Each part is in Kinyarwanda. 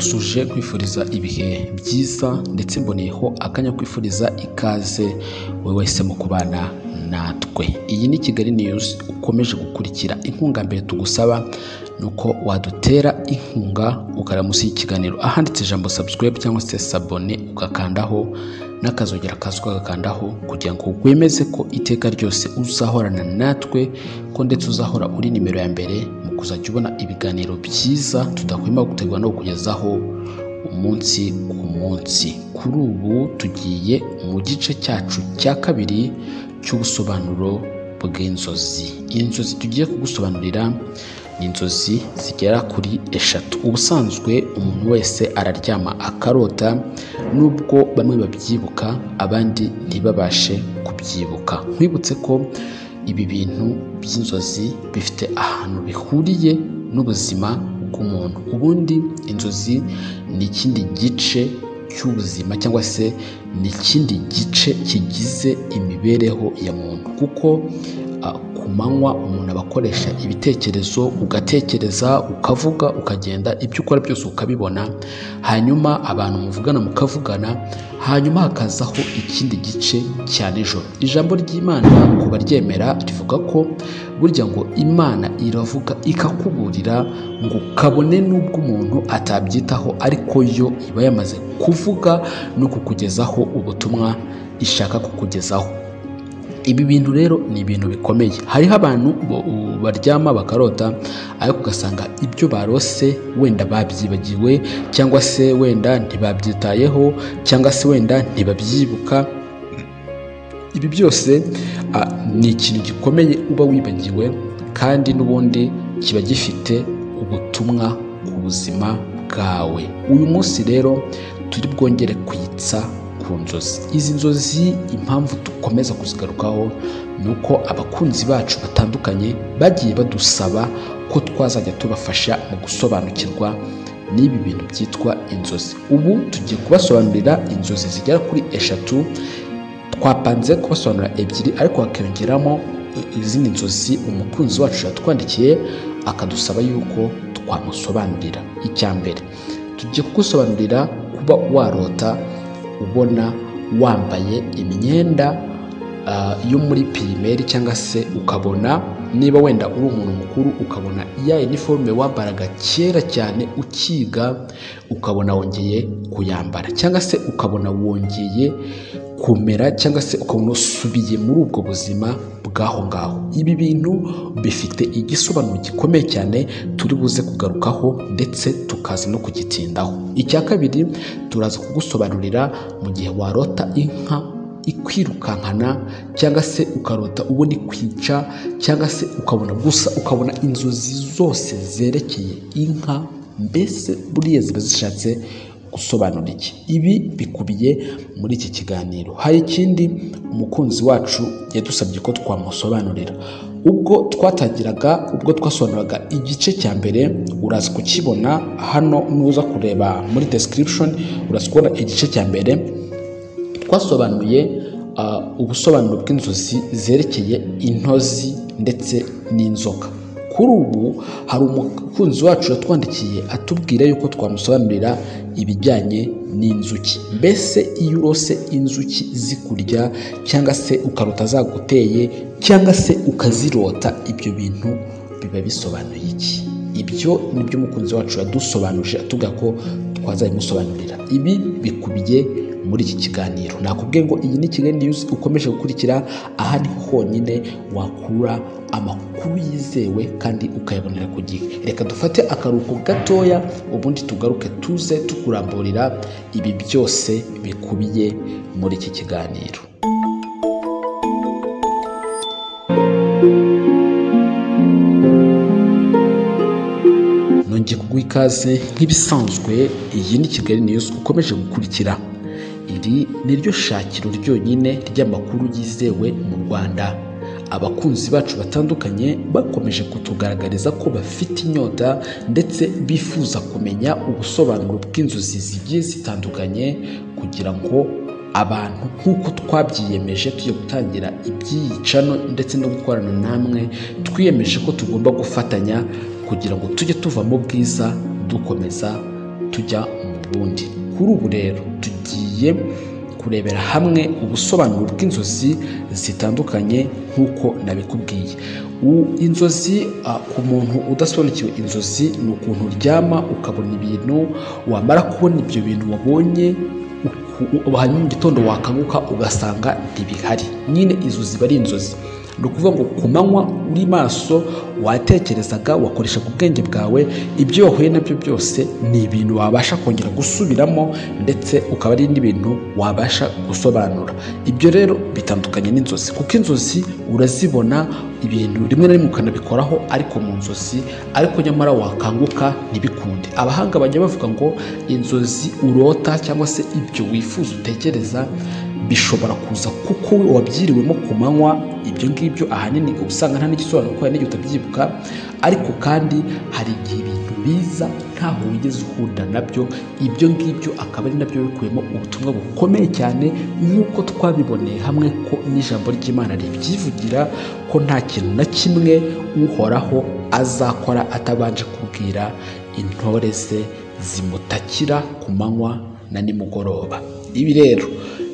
ndagusuje kwifuriza ibihe byiza ndetse mboneyeho akanya kwifuriza ikaze wowe wese mu kubana natwe. Iyi ni Kigali News ukomeje gukurikira. Inkunga mbere tugusaba nuko wadutera inkunga ukara munsi y'ikiganiro ahanditse ijambo subscribe cyangwa se sabone ugakandaho n'akazogera kazwa gakandaho kugira ngo wemeze ko iteka ryose uzahorana natwe ko ndetse uzahora uri nimero ya mbere mu kuzajya ubona ibiganiro byiza tudahwema gutegura no kugezaho umunsi ku munsi. Kuri ubu tugiye mu gice cyacu cya kabiri cy'ubusobanuro bw'inzozi. Inzozi tugiye kugusobanurira ni inzozi zigera kuri 3. Ubusanzwe umuntu wese araryama akarota, nubwo bamwe babyibuka abandi ntibabashe kubyibuka. Nkwibutse ko ibi bintu by'inzozi bifite ahantu bihuriye n'ubuzima bw'umuntu. Ubundi inzozi ni ikindi gice cy'ubuzima cyangwa se ni ikindi gice kigize imibereho ya muntu, kuko ku manywa umuntu abakoresha ibitekerezo, ugatekereza, ukavuga, ukagenda, ibyo ukora byose ukabibona, hanyuma abantu muvugana mukavugana, hanyuma hakazaho ikindi gice cya nijoro. Ijambo ry'Imana ku baryemera rivuga ko burya ngo Imana iravuga ikakuburira ngo kabone n'ubwo umuntu atabyitaho, ariko yo iba yamaze kuvuga no kukugezaho ubutumwa ishaka kukugezaho. Ibi bintu rero ni ibintu bikomeye. Hariho abantu baryama bakarota ariko ugasanga ibyo barose wenda babyibagiwe, cyangwa se wenda ntibabyitayeho, cyangwa se wenda ntibabyibuka. Ibi byose ni ikintu gikomeye uba wibagiwe, kandi n'ubundi kiba gifite ubutumwa ku buzima bwawe. Uyu munsi rero turi bwongere kwitsa ku nzozi. Izi nzozi impamvu dukomeza kuzigarukaho ni uko abakunzi bacu batandukanye bagiye badusaba ko twazajya tubafasha mu gusobanukirwa n'ibi bintu byitwa inzozi. Ubu tugiye kubasobanurira inzozi zigera kuri 3. Twapanze kubasobanurira 2 ariko hakiyongeramo izindi nzozi umukunzi wacu yatwandikiye akadusaba yuko twamusobanurira. Icya mbere tugiye kugusobanurira kuba warota ubona wambaye imyenda yo muri primaire, cyangwa se ukabona niba wenda uri umuntu mukuru ukabona ya uniforme wambaraga kera cyane ukiga ukabona wongeye kuyambara, cyangwa se ukabona wongeye kumera, cyangwa se ukabona usubiye muri ubwo buzima bw'aho ngaho. Ibi bintu bifite igisobanuro gikomeye cyane turi buze kugarukaho ndetse tukaza no kugitindaho. Icya kabiri turaza kugusobanurira mu gihe warota inka ikwirukankana, cyangwa se ukarota ubona ikwica, cyangwa se ukabona inzozi zose zerekeye inka, mbese buriya ziba zishatse gusobanura iki. Ibi bikubiye muri iki kiganiro. Hari ikindi umukunzi wacu yadusabye ko twamusobanurira. Ubwo twasobanuraga igice cya mbere, uraza kukibona hano, nuza kureba muri description uraza kubona igice cya mbere. Twasobanuye ubusobanuro bw'inzozi zerekeye intozi ndetse n'inzoka. Kuri ubu hari umukunzi wacu yatwandikiye atubwira yuko twamusobanurira ibijyanye n'inzuki. Mbese iyo urose inzuki zikurya, cyangwa se ukarota zaguteye, cyangwa se ukazirota, ibyo bintu biba bisobanuye iki? Ibyo nibyo umukunzi wacu yadusobanuje atubwira ko twazabimusobanurira. Ibi bikubiye muri iki kiganiro. Nakubwiye ngo iyi ni Kigali News ukomeje gukurikira. Aha ni honyine wakura amakuru yizewe kandi ukayabonera ku gihe. Reka dufate akaruhuko gatoya, ubundi tugaruke tuze tukuramburira ibi byose bikubiye muri iki kiganiro. Nongeye kuguha ikaze nk'ibisanzwe. Iyi ni Kigali News ukomeje gukurikira. Iri ni ryo shakiro ryonyine ry'amakuru yizewe mu Rwanda. Abakunzi bacu batandukanye bakomeje kutugaragariza ko bafite inyota ndetse bifuza kumenya ubusobanuro bw'inzozi zigiye zitandukanye, kugira ngo abantu nk'uko twabyiyemeje tujye gutangira ibyicano ndetse no gukorana namwe, twiyemeje ko tugomba gufatanya kugira ngo tujye tuva mu bwiza dukomeza tujya mu bundi. Kuri ubu rero tugiye kurebera hamwe ubusobanuro bw'inzozi zitandukanye nk'uko nabikubwiye. Inzozi ku muntu udasobanukiwe inzozi ni ukuntu uryama ukabona ibintu, wamara kubona ibyo bintu wabonye hanyuma mu gitondo wakanguka ugasanga ntibihari. Nyine izo ziba ari inzozi. Ni ukuvuga ngo ku manywa uri maso watekerezaga, wakoreshaga ubwenge bwawe, ibyo wahuye nabyo byose ni ibintu wabasha kongera gusubiramo ndetse ukaba ari n'ibintu wabasha gusobanura. Ibyo rero bitandukanye n'inzozi, kuko inzozi urazibona ibintu rimwe na rimwe ukanabikoraho ariko mu nzozi, ariko nyamara wakanguka ntibikunde. Abahanga bajya bavuga ngo inzozi urota cyangwa se ibyo wifuza utekereza bishobora kuza kuko wabyiriwemo ku manywa. Ibyo ngibyo ahanini usanga nta n'igisobanuro kuko hari n'igihe utabyibuka, ariko kandi hari igihe ibintu biza ntaho wigeze uhura nabyo. Ibyo ngibyo akaba ari nabyo bikuyemo ubutumwa bukomeye cyane, nk'uko twabiboneye hamwe ko n'ijambo ry'Imana ribyivugira ko nta kintu na kimwe uhoraho azakora atabanje kubwira intore ze zimutakira ku manywa na nimugoroba. Ibi rero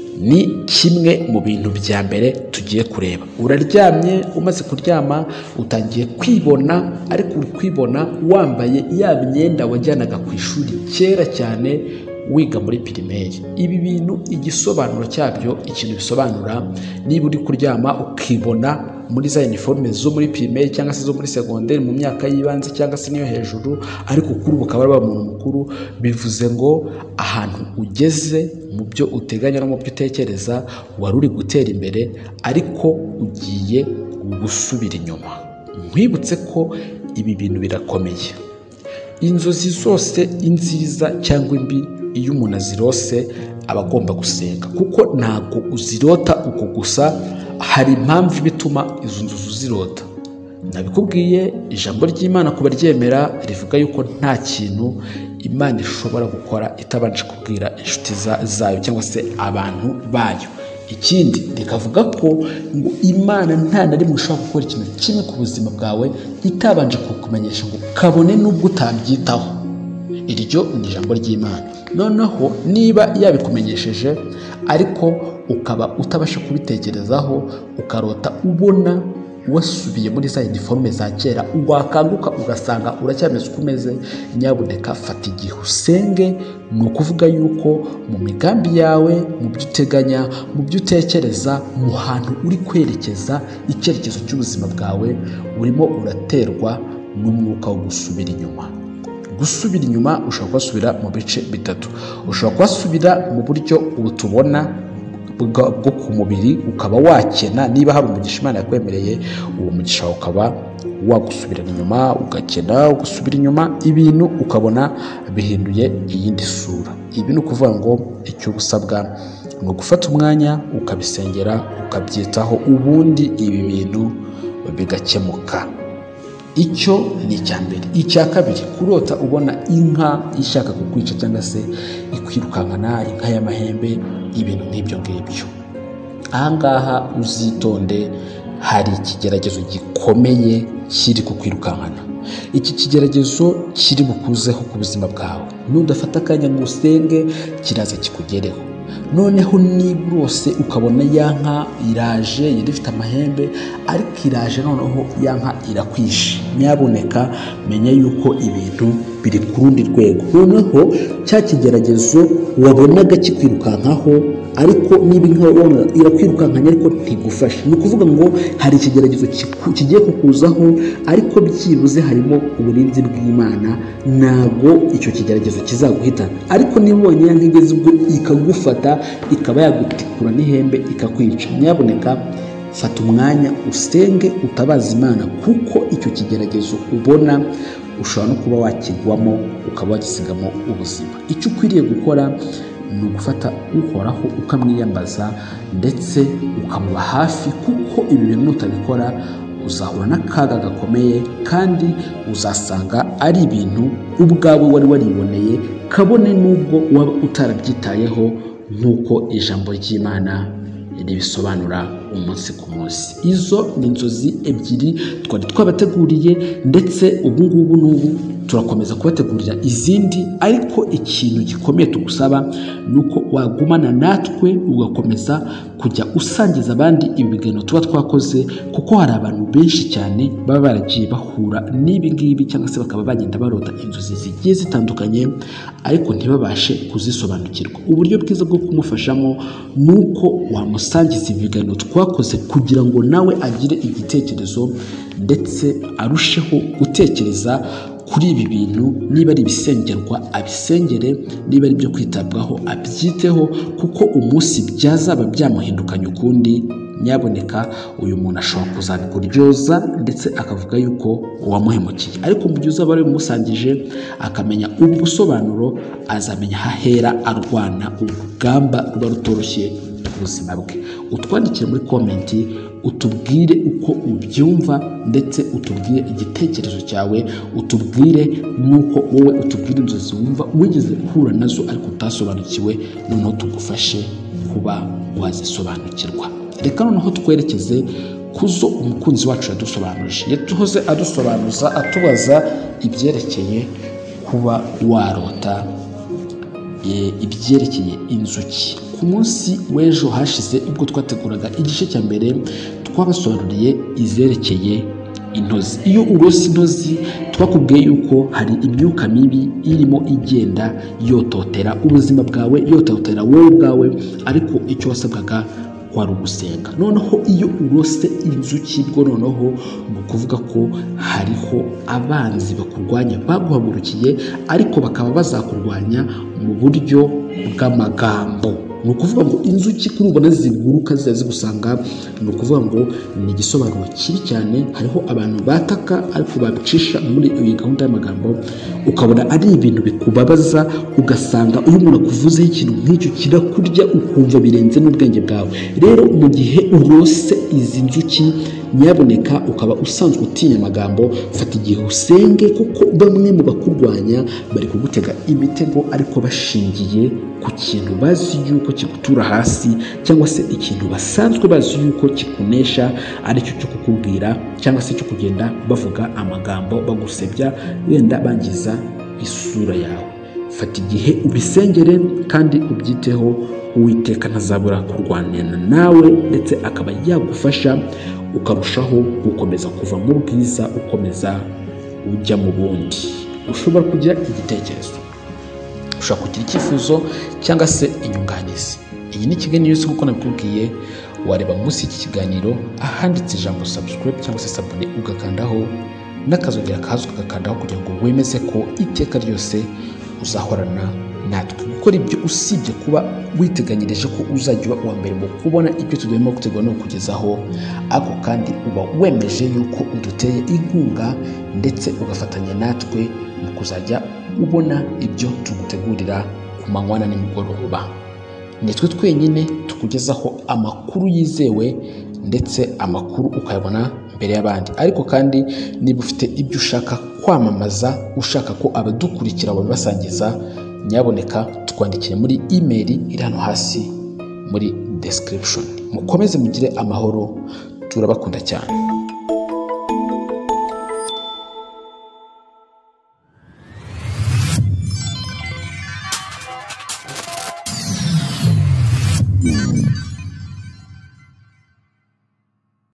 ni kimwe mu bintu bya mbere tugiye kureba. Uraryamye, umaze kuryama utangiye kwibona, ariko uri kwibona wambaye ya myenda wajyanaga ku ishuri kera cyane wiga muri pirimeri. Ibi bintu igisobanuro cyabyo, ikintu bisobanura, niba uri kuryama ukibona muri za uniforme zo muri pirimeri cyangwa se zo muri segonderi mu myaka y'ibanze cyangwa se niyo hejuru, ariko kuri ubu ukaba ari umuntu mukuru, bivuze ngo ahantu ugeze mu byo uteganya no mu byo utekereza wari uri gutera imbere, ariko ugiye gusubira inyuma. Nkwibutse ko ibi bintu birakomeye. Inzozi zose, inziza cyangwa imbi, iyo umuntu azirose aba agomba gusenga, kuko ntabwo uzirota uko gusa, hari impamvu bituma izo nzozi uzirota. Nabikubwiye, ijambo ry'Imana kuba ryemera rivuga yuko nta kintu Imana ishobora gukora itabanje kubwira inshuti zayo cyangwa se abantu bayo. Ikindi rikavuga ko ngo Imana nta na rimwe ushobora gukora ikintu kimwe ku buzima bwawe itabanje kukumenyesha ngo kabone n'ubwo utabyitaho. Iryo ni ijambo ry'Imana. Noneho niba yabikumenyesheje ariko ukaba utabasha kubitekerezaho, ukarota ubona wasubiye muri za uniforme za kera, wakanguka ugasanga uracyameze uko umeze, nyabuneka fata igihe usenge. Ni ukuvuga yuko mu migambi yawe, mu byo uteganya, mu byo utekereza, mu hantu uri kwerekeza icyerekezo cy'ubuzima bwawe, urimo uraterwa n'umwuka wo gusubira inyuma. Gusubira inyuma ushobora kuhasubira mu bice bitatu. Ushobora kuhasubira mu buryo tubona bwo ku mubiri, ukaba wakena. Niba hari umugisha Imana yakwemereye, uwo mugisha ukaba wagusubirana inyuma, ugakena, ugasubira inyuma, ibintu ukabona bihinduye iyindi sura. Ibi ni ukuvuga ngo icyo usabwa ni ugufata umwanya ukabisengera, ukabyitaho, ubundi ibi bintu bigakemuka. Icyo ni icya mbere. Icya kabiri, kurota ubona inka ishaka kukwica cyangwa se ikwirukankana, inka y'amahembe, ibintu nk'ibyo ngibyo. Ahangaha uzitonde, hari ikigeragezo gikomeye kiri kukwirukankana. Iki kigeragezo kiri bukuzeho ku buzima bwawe. Nudafata akanya ngo usenge, kiraza kikugereho. Noneho niba urose ukabona ya nka iraje, yari ifite amahembe, ariko iraje noneho ya nka irakwishe, nyabuneka menya yuko ibintu biri ku rundi rwego. Noneho cya kigeragezo wabonaga kikwirukankaho, ariko niba inka irakwirukankanya ariko ntigufashe, ni ukuvuga ngo hari ikigeragezo kigiye kukuzaho, ariko byibuze harimo uburinzi bw'Imana, ntabwo icyo kigeragezo kizaguhitana. Ariko niba ubonye ya nka igeze ubwo ikagufata, ikaba yagutikura n'ihembe ikakwica, nyabuneka fata umwanya usenge, utabaza Imana, kuko icyo kigeragezo ubona ushobora no kuba wakigwamo ukaba wagisigamo ubuzima. Icyo ukwiriye gukora ni ugufata uhoraho ukamwiyambaza ndetse ukamuba hafi, kuko ibi bintu nutabikora uzahura n'akaga gakomeye, kandi uzasanga ari ibintu ubwawe wari wariboneye, kabone n'ubwo waba utarabyitayeho nk'uko ijambo ry'Imana ribisobanura umunsi ku munsi. Izo ni inzozi ebyiri twari twabateguriye, ndetse ubu ngubu turakomeza kubategurira izindi, ariko ikintu gikomeye tugusaba nuko wagumana natwe ugakomeza kujya usangiza abandi ibi biganiro tuba twakoze, kuko hari abantu benshi cyane baba baragiye bahura n'ibi ngibi cyangwa se bakaba bagenda barota inzozi zigiye zitandukanye ariko ntibabashe kuzisobanukirwa. Uburyo bwiza bwo kumufashamo nuko wamusangiza ibiganiro twakoze kugira ngo nawe agire igitekerezo ndetse arusheho gutekereza kuri ibi bintu, niba ari ibisengerwa abisengere, niba ari ibyo kwitabwaho abyiteho, kuko umunsi byazaba byamuhindukanye ukundi, nyaboneka uyu muntu ashobora kuzabikuryoza ndetse akavuga yuko wamuhemukiye. Ariko mu gihe uzaba ari umusangije akamenya ubu busobanuro, azamenya hahera arwana urugamba ruba rutoroshye ku buzima bwe. Utwandikire muri komenti utubwire uko ubyumva ndetse utubwire igitekerezo cyawe, utubwire nuko wowe utubwire inzozi wumva wigeze uhura nazo ariko utasobanukiwe, noneho tugufashe kuba wazisobanukirwa. Reka noneho twerekeze kuzo umukunzi wacu yadusobanurije. Yatuhoze adusobanuza atubaza ibyerekeye kuba warota ibyerekeye inzuki. Ku munsi w'ejo hashize ubwo twateguraga igice cya mbere, twabasobanuriye izerekeye intozi. Iyo urose intozi twakubwiye yuko hari imyuka mibi irimo igenda yototera ubuzima bwawe, yototera wowe ubwawe, ariko icyo wasabwaga kwari ugusenga. Noneho iyo urose inzuki bwo noneho ni ukuvuga ko hariho abanzi bakurwanya baguhagurukiye, ariko bakaba bazakurwanya mu buryo bw'amagambo. Ni ukuvuga ngo inzuki kuri ubona ziguruka ziza zigusanga, ni ukuvuga ngo ni igisobanuro kibi cyane. Hariho abantu bataka ariko babicisha muri iyi gahunda y'amagambo, ukabona ari ibintu bikubabaza, ugasanga uyu muntu akuvuzeho ikintu nk'icyo kirakurya ukumva birenze n'ubwenge bwawe. Rero mu gihe urose izi nzuki, nyaboneka ukaba usanzwe utinya amagambo, fata igihe usenge, kuko bamwe mu bakurwanya bari kugutega imitego ariko bashingiye ku kintu bazi yuko kigutura hasi, cyangwa se ikintu basanzwe bazi yuko kikunesha, aricyo cyo kukubwira cyangwa se cyo kugenda bavuga amagambo bagusebya, wenda bangiza isura yawe. Fata igihe ubisengere kandi ubyiteho, Uwiteka ntazabura kurwanira nawe ndetse akaba yagufasha ukarushaho gukomeza kuva mu bwiza ukomeza ujya mu bundi. Ushobora kugira igitekerezo, ushobora kugira icyifuzo cyangwa se inyunganizi. Iyi ni Kigali News nk'uko nabikubwiye, wareba munsi y'iki kiganiro ahanditse ijambo subscribe cyangwa se sabone, ugakandaho n'akazogera kazwi ugakandaho kugira ngo wemeze ko iteka ryose uzahorana natwe. Gukora ibyo usibye kuba witeganyirije ko uzajya uba uwa mbere mu kubona ibyo tugomba gutegura no kugezaho, ariko kandi uba wemeje yuko uduteye inkunga ndetse ugafatanya natwe mu kuzajya ubona ibyo tugutegurira ku manywa na nimugoroba. Nitwe twenyine tukugezaho amakuru yizewe ndetse amakuru ukayabona mbere y'abandi. Ariko kandi niba ufite ibyo ushaka kwamamaza, ushaka ko abadukurikira babibasangiza, nyaboneka twandikire muri email iri hano hasi muri description. Mukomeze mugire amahoro, turabakunda cyane.